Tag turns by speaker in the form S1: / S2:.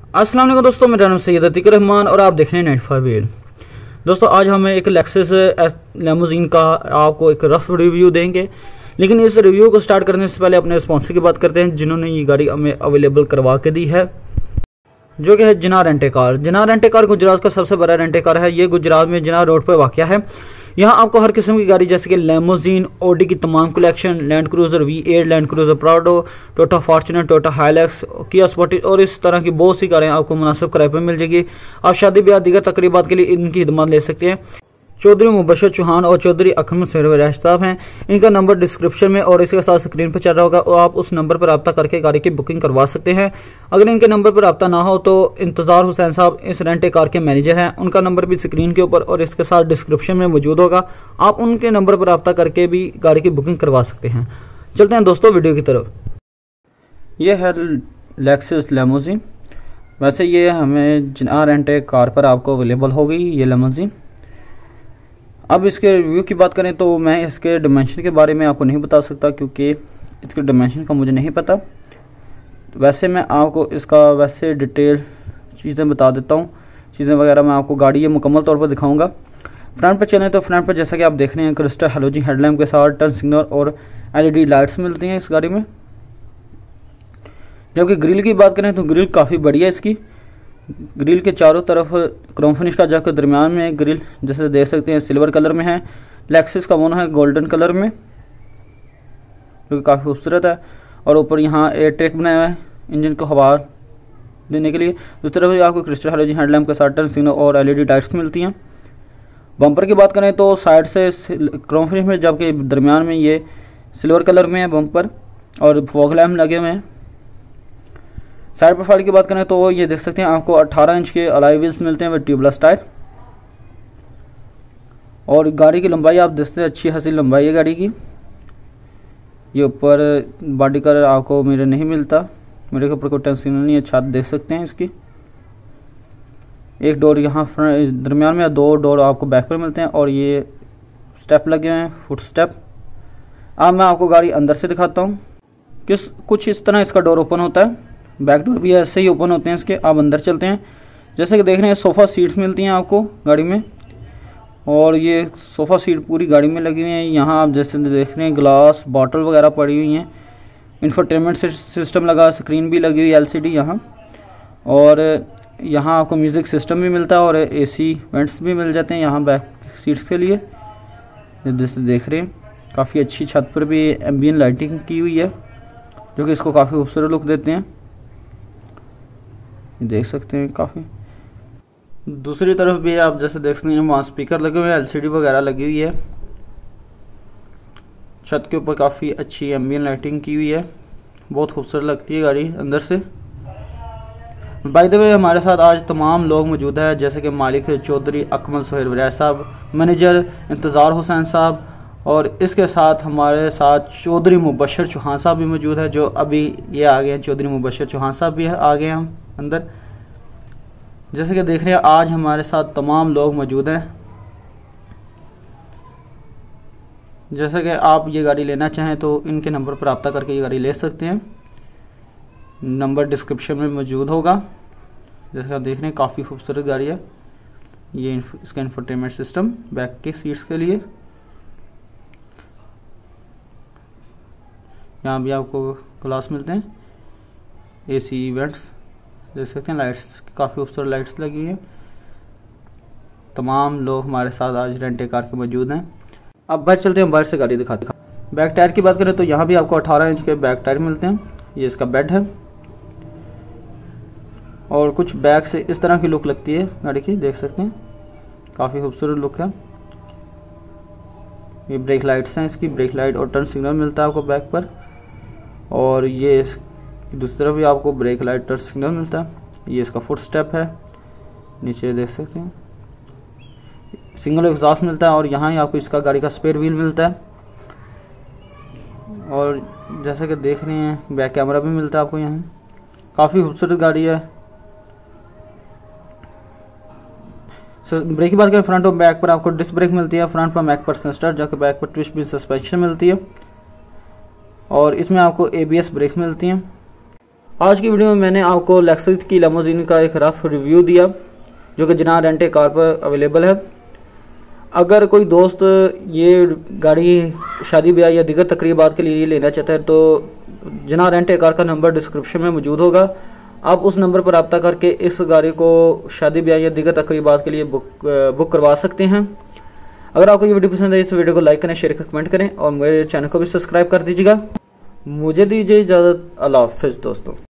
S1: अस्सलाम वालेकुम दोस्तों, मेरा नाम सैयद अतीक रहमान और आप देख रहे हैं 95 व्हील। दोस्तों आज हमें एक लेक्सस लिमोजिन का आपको एक रफ रिव्यू देंगे, लेकिन इस रिव्यू को स्टार्ट करने से पहले अपने स्पॉन्सर की बात करते हैं जिन्होंने ये गाड़ी हमें अवेलेबल करवा के दी है, जो कि है Jinna rent a car. Jinna rent a car Gujarat का सबसे बड़ा रेंट ए कार है। ये गुजरात में जिन्ना रोड पर वाक़या है। यहाँ आपको हर किस्म की गाड़ी जैसे कि लिमोजिन, ऑडी की तमाम collection, Land Cruiser V8, Land Cruiser Prado, Toyota Fortuner, Toyota Hilux, Kia Sportage और इस तरह की बहुत सी कारें आपको मुनासिब किराए पर मिल जाएगी। आप शादी ब्याह दीगर तकरीबात के लिए इनकी खिदमत ले सकते हैं। चौधरी मुबशर चौहान और चौधरी अकरम सरवराज साहब हैं। इनका नंबर डिस्क्रिप्शन में और इसके साथ स्क्रीन पर चल रहा होगा और आप उस नंबर पर रब्ता करके गाड़ी की बुकिंग करवा सकते हैं। अगर इनके नंबर पर रब्ता ना हो तो इंतजार हुसैन साहब इस रेंट ए कार के मैनेजर हैं, उनका नंबर भी स्क्रीन के ऊपर और इसके साथ डिस्क्रिप्शन में मौजूद होगा। आप उनके नंबर पर रब्ता करके भी गाड़ी की बुकिंग करवा सकते हैं। चलते हैं दोस्तों वीडियो की तरफ। यह है लेक्सस लिमोजिन। वैसे ये हमें जिन्ना रेंट ए कार पर आपको अवेलेबल होगी ये लिमोजिन। अब इसके रिव्यू की बात करें तो मैं इसके डिमेंशन के बारे में आपको नहीं बता सकता क्योंकि इसके डिमेंशन का मुझे नहीं पता। वैसे मैं आपको इसका वैसे डिटेल चीज़ें बता देता हूँ। चीज़ें वगैरह मैं आपको गाड़ी ये मुकम्मल तौर पर दिखाऊंगा। फ्रंट पर चलें तो फ्रंट पर जैसा कि आप देख रहे हैं क्रिस्टल हेलोजन हेडलैम्प के साथ टर्न सिग्नल और LED लाइट्स मिलती हैं इस गाड़ी में। जबकि ग्रिल की बात करें तो ग्रिल काफ़ी बढ़िया है इसकी। ग्रिल के चारों तरफ क्रोम फिनिश का जग दरमियान में ग्रिल जैसे देख सकते हैं सिल्वर कलर में है। लेक्सस का मोनो है गोल्डन कलर में, जो कि काफ़ी खूबसूरत है। और ऊपर यहाँ एयर ट्रैक बनाया हुआ है इंजन को हवा देने के लिए। दूसरी तरफ आपको क्रिस्टल हेलोजन हेडलैम्प के साथ टर्न सिग्नल और LED लाइट्स मिलती हैं। बम्पर की बात करें तो साइड से क्रोम फिनिश में, जबकि दरमियान में ये सिल्वर कलर में है बम्पर और फॉग लैम्प लगे हुए हैं। साइड प्रोफाइल की बात करें तो ये देख सकते हैं आपको 18 इंच के अलॉय व्हील्स मिलते हैं विद ट्यूबलेस टायर। और गाड़ी की लंबाई आप देखते हैं अच्छी खासी लंबाई है गाड़ी की। ये ऊपर बॉडी कलर आपको मिरर नहीं मिलता, मिरर के ऊपर कोई टर्न सिग्नल नहीं है। छत देख सकते हैं इसकी। एक डोर यहाँ दरमियान में, दो डोर आपको बैक पर मिलते हैं और ये स्टेप लगे हुए हैं, फुट स्टेप। अब मैं आपको गाड़ी अंदर से दिखाता हूँ। कुछ इस तरह इसका डोर ओपन होता है। बैक डोर भी ऐसे ही ओपन होते हैं इसके। आप अंदर चलते हैं। जैसे कि देख रहे हैं सोफ़ा सीट्स मिलती हैं आपको गाड़ी में, और ये सोफ़ा सीट पूरी गाड़ी में लगी हुई हैं। यहाँ आप जैसे देख रहे हैं ग्लास बॉटल वगैरह पड़ी हुई हैं। इंफोटेनमेंट सिस्टम लगा, स्क्रीन भी लगी हुई LCD यहाँ। और यहाँ आपको म्यूज़िक सिस्टम भी मिलता है और AC वेंट्स भी मिल जाते हैं यहाँ बैक सीट्स के लिए। जैसे देख रहे हैं काफ़ी अच्छी छत पर भी एम्बियंट लाइटिंग की हुई है, जो कि इसको काफ़ी खूबसूरत लुक देते हैं। देख सकते हैं काफ़ी। दूसरी तरफ भी आप जैसे देख सकते हैं वहाँ स्पीकर लगे हुए हैं, LCD वगैरह लगी हुई है। छत के ऊपर काफ़ी अच्छी एम्बियंट लाइटिंग की हुई है, बहुत खूबसूरत लगती है गाड़ी अंदर से। बाय द वे हमारे साथ आज तमाम लोग मौजूद हैं, जैसे कि मालिक चौधरी अकमल सरवराज साहब, मैनेजर इंतजार हुसैन साहब, और इसके साथ हमारे साथ चौधरी मुबशर चौहान साहब भी मौजूद है, जो अभी ये आ गए हैं। चौधरी मुबशर चौहान साहब भी आ गए हैं हम अंदर। जैसे कि देख रहे हैं आज हमारे साथ तमाम लोग मौजूद हैं। जैसे कि आप ये गाड़ी लेना चाहें तो इनके नंबर पर रब्ता करके ये गाड़ी ले सकते हैं। नंबर डिस्क्रिप्शन में मौजूद होगा। जैसे कि आप देख रहे हैं काफ़ी खूबसूरत गाड़ी है। ये इसका इंफोटेनमेंट सिस्टम बैक के सीट्स के लिए। यहाँ भी आपको ग्लास मिलते हैं, AC इवेंट्स देख सकते हैं। लाइट्स काफ़ी खूबसूरत लाइट्स लगी हैं। तमाम लोग हमारे साथ आज रेंट ए कार के मौजूद हैं। अब बाहर चलते हैं, बाहर से गाड़ी दिखाते हैं। बैक टायर की बात करें तो यहाँ भी आपको 18 इंच के बैक टायर मिलते हैं। ये इसका बेड है और कुछ बैक से इस तरह की लुक लगती है गाड़ी की, देख सकते हैं काफ़ी खूबसूरत लुक है। ये ब्रेक लाइट्स हैं इसकी, ब्रेक लाइट और टर्न सिग्नल मिलता है आपको बैक पर। और ये दूसरी तरफ भी आपको ब्रेक लाइट टर्न सिग्नल मिलता है। ये इसका फुट स्टेप है, नीचे देख सकते हैं। सिंगल एग्जॉस्ट मिलता है और यहाँ ही आपको इसका गाड़ी का स्पेयर व्हील मिलता है। और जैसा कि देख रहे हैं बैक कैमरा भी मिलता है आपको यहाँ। काफ़ी खूबसूरत गाड़ी है। ब्रेक की बात करें फ्रंट और बैक पर आपको डिस्क ब्रेक मिलती है। फ्रंट पर बैक पर सेंसर, जाके बैक पर ट्विस्ट व्हील सस्पेंशन मिलती है। और इसमें आपको ABS ब्रेक मिलती हैं। आज की वीडियो में मैंने आपको लेक्सस की लिमोजिन का एक रफ रिव्यू दिया जो कि जना रेंट ए कार पर अवेलेबल है। अगर कोई दोस्त ये गाड़ी शादी ब्याह या दीगर तकरीबात के लिए लेना चाहता है तो जना रेंट ए कार का नंबर डिस्क्रिप्शन में मौजूद होगा। आप उस नंबर पर रब्ता करके इस गाड़ी को शादी ब्याह या दीगर तकरीबात के लिए बुक करवा सकते हैं। अगर आपको ये वीडियो पसंद आई तो वीडियो को लाइक करें, शेयर करें, कमेंट करें और मेरे चैनल को भी सब्सक्राइब कर दीजिएगा। मुझे दीजिए इजाज़त। अल्लाह हाफ़िज़ दोस्तों।